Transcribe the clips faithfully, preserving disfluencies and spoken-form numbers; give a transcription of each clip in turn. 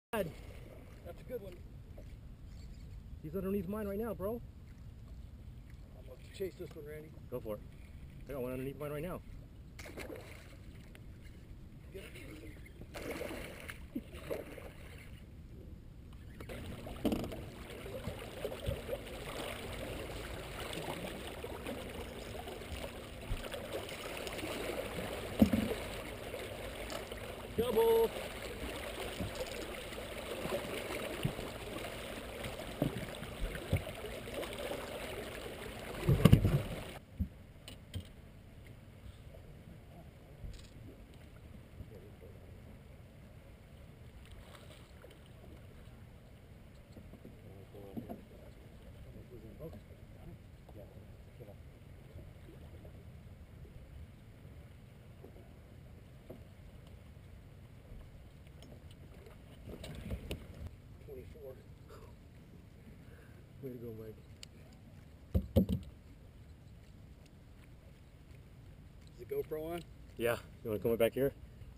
That's a good one. He's underneath mine right now, bro. I'm going to chase this one, Randy. Go for it. I got one underneath mine right now. Get it. Double. twenty-four. Way to go, Mike. Is the GoPro on? Yeah. You want to come back here?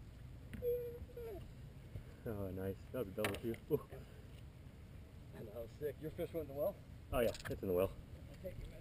Oh, nice. That was a double too. Ooh. And that was sick. Your fish went in the well? Oh yeah, it's in the well. I'll take you, man.